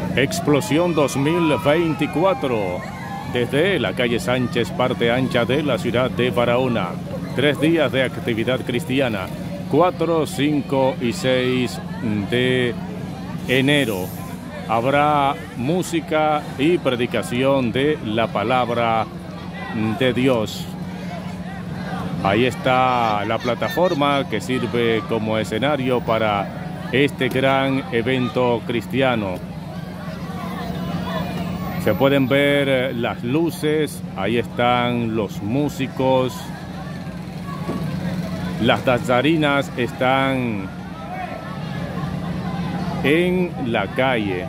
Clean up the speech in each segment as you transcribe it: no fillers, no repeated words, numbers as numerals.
Explosión 2024, desde la calle Sánchez, parte ancha de la ciudad de Barahona. 3 días de actividad cristiana, 4, 5 y 6 de enero. Habrá música y predicación de la palabra de Dios. Ahí está la plataforma que sirve como escenario para este gran evento cristiano. Se pueden ver las luces, ahí están los músicos, las danzarinas están en la calle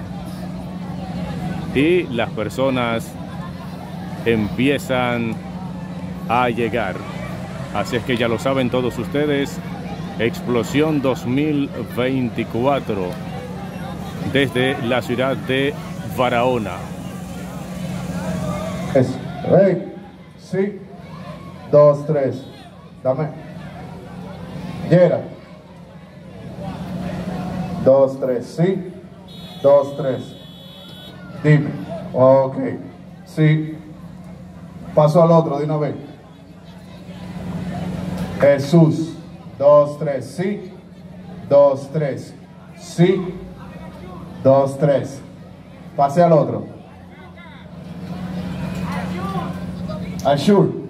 y las personas empiezan a llegar. Así es que ya lo saben todos ustedes, Explosión 2024 desde la ciudad de Barahona. Rey, sí, 2, 3, dame. Yera. 2, 3, sí, 2, 3. Dime. Ok, sí. Paso al otro de una vez. Jesús. 2, 3, sí. 2, 3, sí. 2, 3. Pase al otro. Ashur.